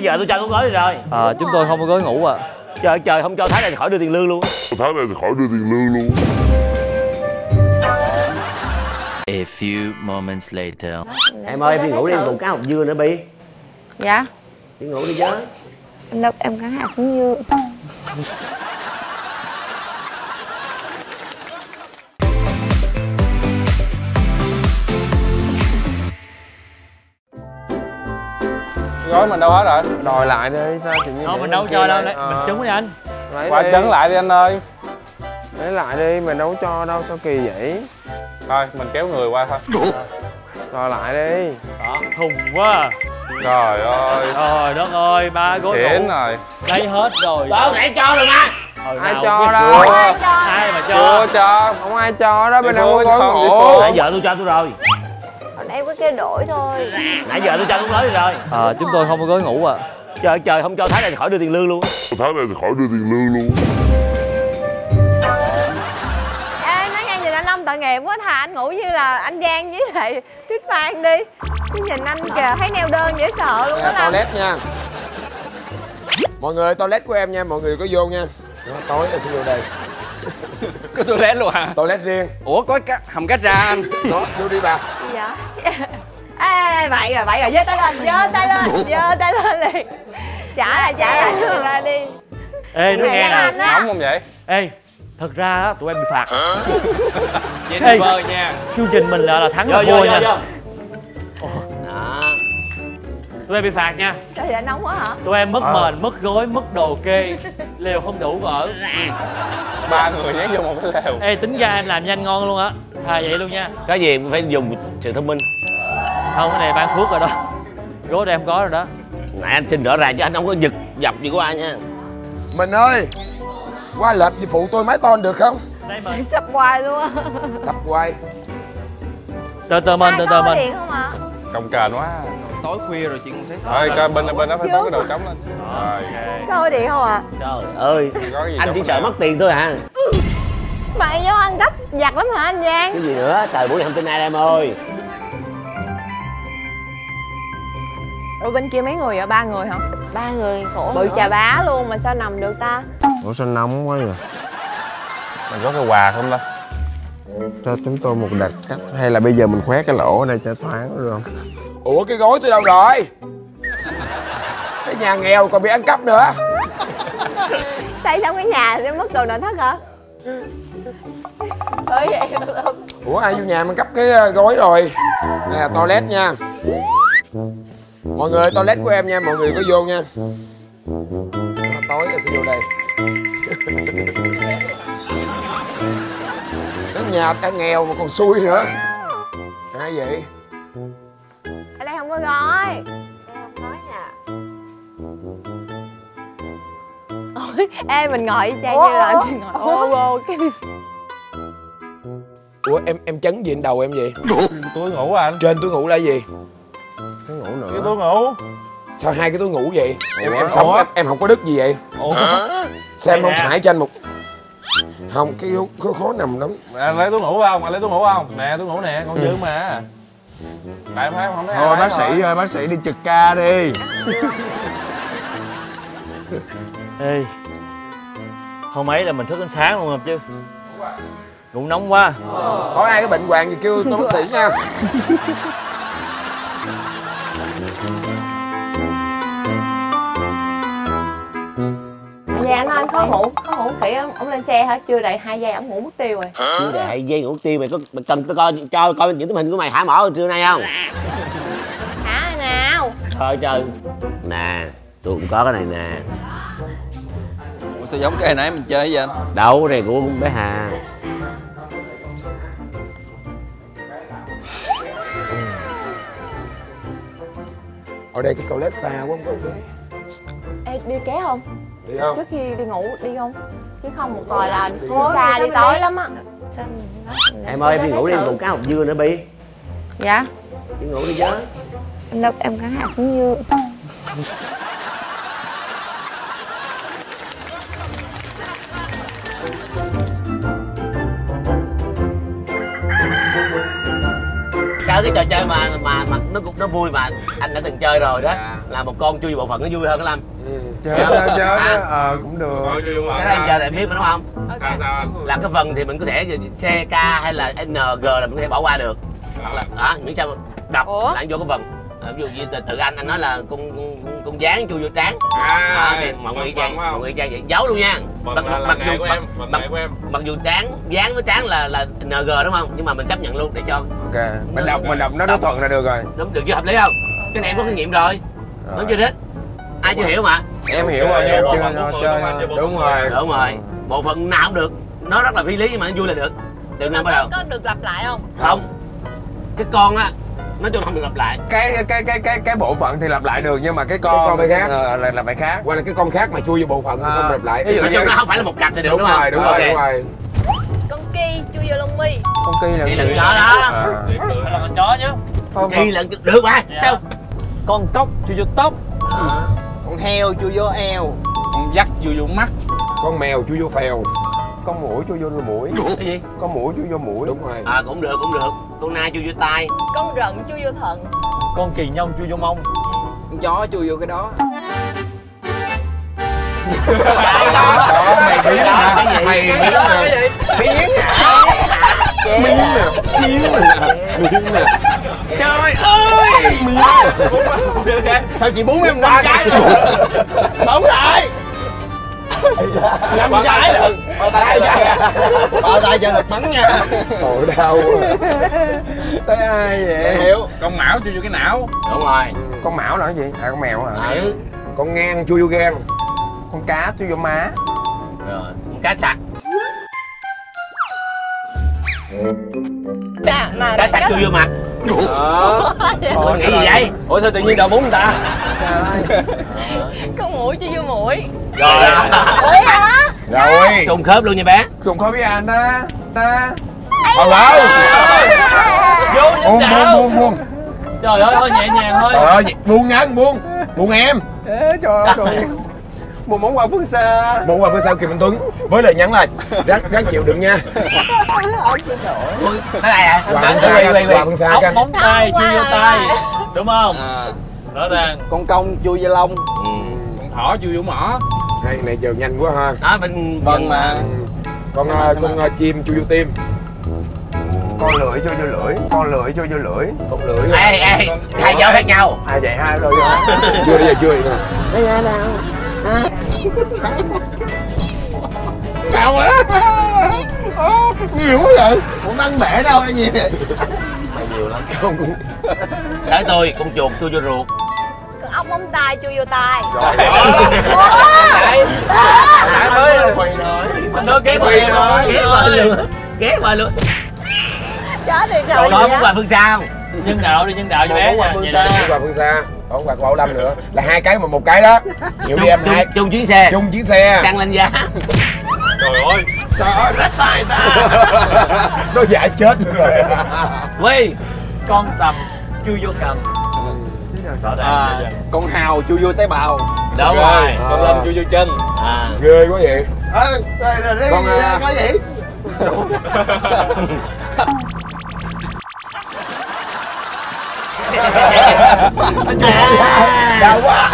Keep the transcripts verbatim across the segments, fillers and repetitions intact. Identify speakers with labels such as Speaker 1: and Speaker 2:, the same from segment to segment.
Speaker 1: giờ tôi cho tôi gói đi rồi.
Speaker 2: Ờ, chúng tôi không có gói ngủ à.
Speaker 1: Trời trời, không cho Thái này thì khỏi đưa tiền lương luôn.
Speaker 3: Thái này thì khỏi đưa tiền lương luôn.
Speaker 4: A few moments later.
Speaker 1: Em ơi, em đi ngủ đi, em còn cá hột dưa nữa Bi.
Speaker 5: Dạ.
Speaker 1: Đi ngủ đi chứ.
Speaker 5: Em đâu em cá hạt cũng dưa.
Speaker 6: Gói mình đâu hết rồi?
Speaker 7: Đòi lại đi, sao tự nhiên
Speaker 2: Không, mình đâu cho đâu, mình trúng đi anh.
Speaker 6: Qua trấn lại đi anh ơi.
Speaker 7: Lấy lại đi, mình đâu cho đâu, sao kỳ vậy?
Speaker 6: Thôi, mình kéo người qua thôi.
Speaker 7: Đòi lại đi.
Speaker 2: Đó, thùng quá.
Speaker 6: Trời ơi.
Speaker 2: Trời đất ơi, ba gối ngủ.
Speaker 6: Xỉn rồi.
Speaker 2: Lấy hết rồi.
Speaker 1: Đâu nãy cho rồi mà.
Speaker 7: Ai cho đâu?
Speaker 2: Ai mà cho?
Speaker 6: Chưa cho.
Speaker 7: Không ai cho đó, bên đâu có gói
Speaker 6: không,
Speaker 7: ngủ.
Speaker 1: Nãy giờ tôi cho tôi rồi.
Speaker 5: Còn em có kêu đổi thôi.
Speaker 1: Nãy giờ tôi cho tôi gói đi rồi.
Speaker 2: Ờ, chúng tôi không có gói ngủ à.
Speaker 1: Trời trời, không cho Thái này thì khỏi đưa tiền lương luôn.
Speaker 3: Thái này thì khỏi đưa tiền lương luôn.
Speaker 5: Ê, nói nghe nhìn anh Long tội nghiệp quá, thà anh ngủ như là anh Giang với lại Tuyết Phan đi. Chứ nhìn anh kìa, thấy neo đơn dễ sợ luôn đó Long.
Speaker 7: Toilet nha. Mọi người toilet của em nha, mọi người có vô nha. Đó, tối em sẽ vô đây.
Speaker 8: Có toilet luôn hả?
Speaker 7: Toilet riêng.
Speaker 8: Ủa có cá, hầm cá ra anh.
Speaker 7: Đó, vô đi bà.
Speaker 5: Dạ. Ê, vậy rồi, vậy rồi, giơ tay lên, giơ tay lên, giơ tay lên liền. Trả lại, trả lại người ra đi.
Speaker 2: Ê, nói nghe nè.
Speaker 6: Nóng không vậy?
Speaker 2: Ê, thật ra á, tụi em bị phạt.
Speaker 8: Jennifer nha.
Speaker 2: Chương trình mình là, là thắng
Speaker 1: Vô
Speaker 2: là
Speaker 1: vô
Speaker 2: thua
Speaker 1: vô
Speaker 2: nha.
Speaker 1: vô.
Speaker 2: Đó. Tụi em bị phạt nha.
Speaker 5: Trời ơi, nóng quá hả?
Speaker 2: Tụi em mất mền, mất gối, mất đồ kê. Lều không đủ ở.
Speaker 6: Ba người nhét vô một cái lều.
Speaker 2: Ê, tính ra em làm nhanh ngon luôn á. Thà vậy luôn nha.
Speaker 1: Cái gì cũng phải dùng sự thông minh.
Speaker 2: Không, cái này ban phước rồi đó. Gối đây em có rồi đó.
Speaker 1: Nãy anh xin rõ ràng chứ anh không có giật dập gì của ai nha.
Speaker 7: Mình ơi, qua lợp gì phụ tôi mấy ton được không?
Speaker 2: Đây mình.
Speaker 5: Sắp hoài luôn á.
Speaker 7: Sắp quay.
Speaker 2: Từ từ mình, từ từ mình.
Speaker 5: Điện không ạ?
Speaker 6: Cồng kềnh quá.
Speaker 8: Tối khuya rồi chị cũng thấy
Speaker 6: Thôi coi bên bên đó phải có cái đầu trống lên. Rồi.
Speaker 5: Có điện không ạ?
Speaker 1: Trời ơi, anh chỉ sợ mất tiền thôi hả?
Speaker 5: Mày vô ăn gấp giặt lắm hả anh Giang?
Speaker 1: Cái gì nữa, trời buổi này không tin ai em ơi.
Speaker 5: Ủa bên kia mấy người vậy? Ba người hả? Ba người khổ bự chà bá luôn mà sao nằm được ta?
Speaker 7: Ủa sao nóng quá vậy?
Speaker 6: Mình có cái quà không ta?
Speaker 7: Cho chúng tôi một đặc cách hay là bây giờ mình khoét cái lỗ ở đây cho thoáng được không? Ủa cái gối tôi đâu rồi? Cái nhà nghèo còn bị ăn cắp nữa.
Speaker 5: Xây xong cái nhà sẽ mất đồ nội thất hả? Ơi vậy luôn.
Speaker 7: Ủa ai vô nhà mình cắp cái gối rồi? Đây là toilet nha. Mọi người toilet của em nha, mọi người có vô nha. Tối em sẽ vô đây. Cái nhà đã nghèo mà còn xui nữa. Ai vậy?
Speaker 5: Ở đây không có gói. Đây không gói nha. Ôi, ê mình ngồi y chang như là anh ngồi ô ô cái.
Speaker 7: Ủa em em chấn gì trên đầu em vậy?
Speaker 6: Túi ngủ à anh?
Speaker 7: Trên túi ngủ là gì? Túi ngủ nữa.
Speaker 6: Cái túi ngủ.
Speaker 7: Sao hai cái túi ngủ vậy? Em
Speaker 6: Ủa?
Speaker 7: em sống
Speaker 6: Ủa?
Speaker 7: em, em không có đức gì vậy?
Speaker 6: Ủa?
Speaker 7: Xem không phải trên một. Không, cái khó, khó nằm lắm.
Speaker 6: Anh lấy túi ngủ không? Anh lấy túi ngủ không? Nè túi ngủ nè, con dư mà. Tại em thấy không thấy.
Speaker 7: Thôi bác sĩ ơi, bác sĩ đi trực ca đi.
Speaker 2: Ê, hôm ấy là mình thức đến sáng luôn không chứ? Cũng nóng quá.
Speaker 7: Có ai cái bệnh hoạn gì kêu tôi bác sĩ nha.
Speaker 5: Dạ anh ơi, anh khó ngủ, khó ngủ kỹ ông, ông lên xe hả? Chưa đầy hai giây ông ngủ mất tiêu rồi.
Speaker 1: Chưa đầy hai giây ngủ tiêu mày có mày cần tôi coi cho coi những tấm hình của mày hả mỏ trưa nay không?
Speaker 5: Hả nào?
Speaker 1: Trời trời. Nè, tôi cũng có cái này nè.
Speaker 8: Ủa sao giống cái hồi nãy mình chơi vậy anh?
Speaker 1: Đâu, cái này của bé Hà.
Speaker 7: Ở đây cái toilet xa quá không có ghế.
Speaker 5: Ê, đi ké không?
Speaker 7: Đi không?
Speaker 5: Trước khi đi ngủ đi không? Chứ không một hồi là đi xa đi tối lắm á.
Speaker 1: Em ơi, em đi ngủ đi, em còn cá hột dưa nữa Bi.
Speaker 5: Dạ.
Speaker 1: Đi ngủ đi chứ.
Speaker 5: Em đâu em cá hạt cũng dưa.
Speaker 1: Cá chơi cái trò chơi mà mà mà nó nó vui mà anh đã từng chơi rồi đó, là một con chui vào bộ phận nó vui hơn cái Lâm.
Speaker 7: Ừ. Chơi đó, chơi đó, ờ cũng được.
Speaker 1: Cái đó em chơi là em biết mà đúng không?
Speaker 6: Sao sao anh?
Speaker 1: Là cái phần thì mình có thể xê ca hay là en giê là mình có thể bỏ qua được. Hoặc là đó, miễn sao đọc là anh vô cái phần. Ví dụ như từ, từ anh anh nói là con con, con dán chui vô trán.
Speaker 6: À,
Speaker 1: à, thì mọi người trang mọi người trang vậy giấu luôn nha.
Speaker 6: Mặc,
Speaker 1: mặc, mặc dù
Speaker 6: của
Speaker 1: mặc,
Speaker 6: em,
Speaker 1: mặc,
Speaker 6: của em.
Speaker 1: mặc dù trán dán với trán là là en giê đúng không? Nhưng mà mình chấp nhận luôn để cho
Speaker 7: Ok, mình đọc mình đọc nó nó thuận là được rồi.
Speaker 1: đúng được chưa, hợp lý không? Cái này em có kinh nghiệm rồi. Đúng chưa Thích? Ai chưa hiểu mà?
Speaker 7: Em hiểu rồi, em chưa chơi. Đúng rồi.
Speaker 1: Đúng rồi. Bộ phận nào cũng được. Nó rất là phi lý nhưng mà nó vui là được. Từ năm bắt đầu.
Speaker 5: Có được lặp lại không?
Speaker 1: Không. Cái con á nói chung không được lặp lại.
Speaker 7: Cái cái cái cái cái bộ phận thì lặp lại được nhưng mà cái con,
Speaker 9: cái con phải khác.
Speaker 7: ờ, là là phải khác.
Speaker 9: Hoặc là cái con khác mà chui vô bộ phận
Speaker 7: À.
Speaker 9: không lặp lại.
Speaker 7: Ví dụ
Speaker 1: Nói
Speaker 7: như
Speaker 1: chung nó không phải là một cặp thì được
Speaker 7: đúng,
Speaker 1: đúng, không?
Speaker 7: rồi, đúng
Speaker 1: Ok.
Speaker 7: rồi, đúng rồi.
Speaker 5: Con Ki chui vô lông mi.
Speaker 7: Con Ki là
Speaker 1: Ki là
Speaker 7: gì?
Speaker 1: con chó đó.
Speaker 7: À.
Speaker 2: là con chó chứ.
Speaker 7: Không,
Speaker 1: Ki là được mà.
Speaker 2: Dạ.
Speaker 1: Sao?
Speaker 2: Con cóc chui vô tóc.
Speaker 8: Con heo chui vô eo.
Speaker 6: Con dắt chui vô mắt.
Speaker 9: Con mèo chui vô phèo.
Speaker 7: con muỗi chui vô mũi.
Speaker 1: Cái gì?
Speaker 7: Con muỗi chui vô mũi.
Speaker 9: Đúng rồi.
Speaker 1: À cũng được cũng được. Con nai chui vô tai.
Speaker 5: Con rận chui vô thận.
Speaker 2: Con kỳ nhông chui vô mông.
Speaker 8: Con chó chui vô cái đó.
Speaker 9: Đó mày biến hả?
Speaker 1: Cái gì?
Speaker 9: Mày biến hả?
Speaker 7: Biến hả?
Speaker 9: Biến nè. Biến nè. Biến nè.
Speaker 1: Trời ơi!
Speaker 9: Sao chị bốn em năm trái?
Speaker 2: Bóng lại. Làm trái được.
Speaker 9: Bò tay Bò tay cho lực bắn nha.
Speaker 7: Tội đau. Tới ai vậy?
Speaker 6: Hiểu. Con mão chui vô cái não.
Speaker 1: Đúng rồi.
Speaker 7: Con mão là cái gì? À con mèo hả?
Speaker 1: Ừ.
Speaker 9: Con ngang chui vô gan.
Speaker 7: Con cá chui vô má.
Speaker 1: Rồi. Con cá sặc.
Speaker 5: Chà, này
Speaker 1: Cá sặc chui vô mặt.
Speaker 8: Đó.
Speaker 1: Ủa, nghĩ gì vậy?
Speaker 8: Ủa sao tự nhiên đậu bún người ta?
Speaker 7: Sao đây?
Speaker 5: con muỗi chui vô mũi.
Speaker 1: Rồi.
Speaker 5: Ủa hả?
Speaker 9: Rồi.
Speaker 1: Trùng khớp luôn nha bé.
Speaker 7: Cùng khơi với anh á. Đó.
Speaker 9: Hello.
Speaker 2: Vô nhân
Speaker 9: Buông buông
Speaker 2: đạo.
Speaker 9: buông buông.
Speaker 2: Trời ơi, thôi nhẹ nhàng thôi.
Speaker 9: Trời ơi, buông ngắn buông. Buông em.
Speaker 7: Ê, trời ơi, trời. Một món quà phương xa.
Speaker 9: Một quà bên sau Kim Anh Tuấn với lời nhắn là ráng ráng chịu đựng nha.
Speaker 1: Ui, cái này à?
Speaker 9: Quà bên
Speaker 1: Quay, quay,
Speaker 9: xa,
Speaker 1: quay,
Speaker 9: quà
Speaker 1: quay.
Speaker 9: bên xa
Speaker 2: Ốc
Speaker 9: canh.
Speaker 2: móng tay chui vô tay. Đúng không?
Speaker 8: À,
Speaker 2: Rõ ràng.
Speaker 8: con công chui vô lông.
Speaker 1: Ừ.
Speaker 6: Con thỏ chui vô mỏ.
Speaker 9: Này này giờ nhanh quá ha.
Speaker 1: Đó bên
Speaker 8: Vâng mà.
Speaker 9: Con uh, con uh, chim chui vô tim.
Speaker 7: Con lưỡi chui vô lưỡi. Con lưỡi chui vô lưỡi.
Speaker 9: Con lưỡi.
Speaker 1: Ê ê, hai dấu khác nhau.
Speaker 7: Ai vậy hai rồi hả?
Speaker 9: Chưa đi giờ chưa đi nè. Sao quá. Nhiều quá vậy. Muốn ăn bể đâu nó nhiều.
Speaker 1: Mày nhiều lắm. Con cũng. Tới tôi, con chuột chui vô ruột.
Speaker 5: Con ốc móng tay chui vô tai.
Speaker 7: Rồi.
Speaker 2: Đấy. Lại mới.
Speaker 7: Quỳ rồi.
Speaker 2: Anh nói kế
Speaker 1: Ghé
Speaker 2: quỳ
Speaker 1: qua
Speaker 2: rồi.
Speaker 1: ghé qua luôn. Ghé qua luôn.
Speaker 5: Chết đi
Speaker 1: Rồi
Speaker 5: rồi.
Speaker 1: đó món quà phương sao?
Speaker 2: Nhân đạo đi, nhân đạo cho bé
Speaker 7: Món quà
Speaker 2: nha.
Speaker 7: phương
Speaker 2: Vậy
Speaker 7: xa.
Speaker 2: nè.
Speaker 9: Con quà phương xa. Còn quà của Bảo Lâm nữa. Là hai cái mà một cái đó. Nhiều đi em
Speaker 1: Chung,
Speaker 9: hai.
Speaker 1: chung chuyến xe.
Speaker 9: Chung chuyến xe.
Speaker 1: Xăng lên giá.
Speaker 6: Trời ơi.
Speaker 9: Trời ơi rách tay ta. Nó dại chết rồi.
Speaker 1: Quy.
Speaker 2: Con tầm chui vô cầm. Rõ
Speaker 8: À,
Speaker 2: ràng.
Speaker 8: con hào chui vô tế bào.
Speaker 1: Đúng rồi.
Speaker 6: Con lên chui vô chân.
Speaker 1: À.
Speaker 9: Ghê quá vậy.
Speaker 7: Ê, đây là
Speaker 9: Con, à,
Speaker 7: có gì?
Speaker 1: Đau quá.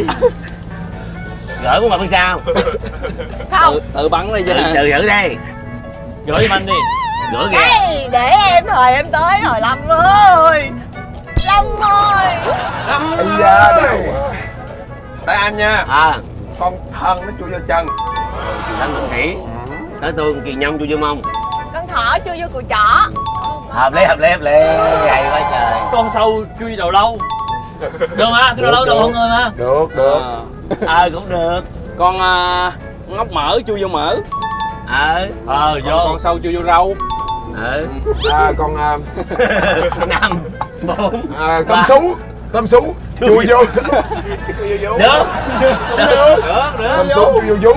Speaker 1: Gửi món quà phương sao?
Speaker 5: Không.
Speaker 8: Tự, tự bắn đi chứ.
Speaker 1: Tự, tự thử đi.
Speaker 2: Gửi giùm anh đi.
Speaker 1: Gửi kìa.
Speaker 5: Ê, để em thời em tới rồi Lâm ơi. Lâm ơi.
Speaker 7: Ây da, đâu. Đây anh nha.
Speaker 1: À.
Speaker 7: Con thân nó chui vô chân.
Speaker 1: Anh mình nghĩ. Tới tôi con kỳ nhông chui vô mông.
Speaker 5: Con thỏ chui vô cùi chỏ.
Speaker 1: Hợp lý hợp lý hợp lý. Hay quá trời.
Speaker 2: Con sâu chui đầu lâu. Được mà, cái đầu lâu đầu con người mà.
Speaker 9: Được được.
Speaker 8: À,
Speaker 1: Ờ cũng được.
Speaker 8: con uh, ngóc mỡ chui vô mỡ.
Speaker 1: Ờ.
Speaker 2: Ờ,
Speaker 6: Con,
Speaker 2: vô.
Speaker 6: con sâu chui vô rau.
Speaker 1: Ờ.
Speaker 9: À, con à,
Speaker 1: Năm. Bốn.
Speaker 9: à, tôm sú. Tôm sú. Chui vô.
Speaker 1: Được. Được. Được. Được.
Speaker 9: Tôm sú chui vô vú.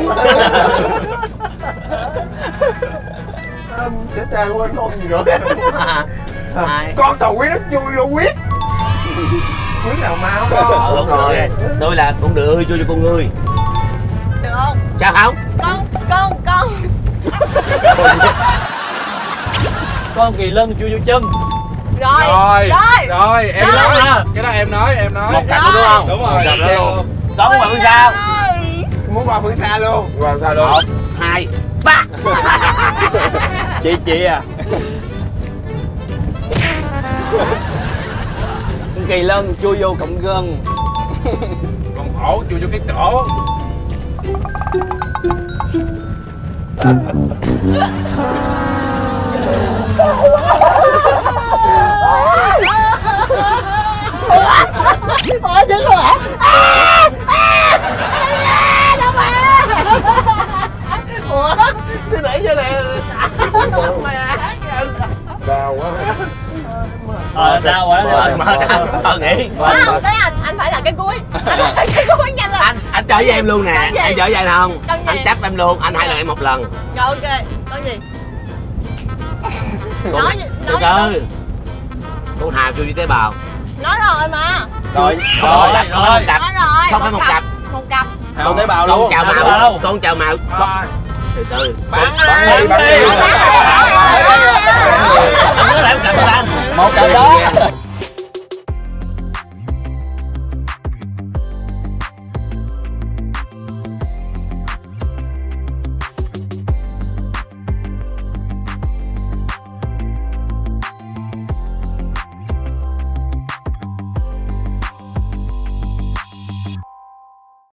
Speaker 7: Chết cha quên con gì nữa.
Speaker 1: Hai.
Speaker 7: Con tàu quý nó chui vô huyết. Huyết nào máu
Speaker 1: Ờ,
Speaker 7: đó.
Speaker 1: đúng rồi. Tôi là con đưa chui vô con người.
Speaker 5: Được không?
Speaker 1: Sao không?
Speaker 5: Con, con, con.
Speaker 2: Con kỳ lân chui vô chân.
Speaker 5: Rồi.
Speaker 6: Rồi.
Speaker 5: Rồi.
Speaker 6: Rồi, em
Speaker 5: Rồi.
Speaker 6: nói. Cái đó em nói, em nói.
Speaker 1: Một cặp luôn đúng không?
Speaker 6: Đúng rồi.
Speaker 1: Một cặp đó luôn. Có muốn qua phương sao?
Speaker 7: Muốn qua phương xa luôn. Qua phương xa luôn.
Speaker 1: Một, hai, ba.
Speaker 2: Chị chị à.
Speaker 8: Kỳ lân chui vô cọng gân.
Speaker 6: Còn ổ chui vô cái cổ.
Speaker 5: Ôi dính luôn hả? À, à, à, đâu mà. Ủa? Tôi để cho nè.
Speaker 7: Đau quá.
Speaker 2: Ờ đau quá.
Speaker 1: Mệt mệt anh. Thôi nghỉ.
Speaker 5: Không, tới anh, anh phải là cái cuối. Anh phải là cái cuối nhanh lên.
Speaker 1: Anh anh chơi với em luôn nè. Em chơi với anh không?
Speaker 5: Con gì?
Speaker 1: Anh chấp em luôn. Anh hai lần em một lần.
Speaker 5: Rồi ok, con gì?
Speaker 1: Con-
Speaker 5: Nói
Speaker 1: Từ
Speaker 5: nói
Speaker 1: từ. Con Hào chui vô tế bào.
Speaker 5: nói rồi mà.
Speaker 8: Rồi,
Speaker 1: Rồi,
Speaker 8: rồi.
Speaker 1: không phải một cặp.
Speaker 5: Nói rồi.
Speaker 1: Không phải một cặp.
Speaker 5: Một cặp.
Speaker 8: Không tế bào
Speaker 1: Con
Speaker 8: luôn.
Speaker 1: chào
Speaker 2: Tế
Speaker 1: màu.
Speaker 2: bào.
Speaker 1: Con chào màu. Con- Từ từ.
Speaker 6: Bắn
Speaker 7: Bắn đi, bắn đi.
Speaker 1: Anh có lại một cặp không anh?
Speaker 8: Một cặp đó.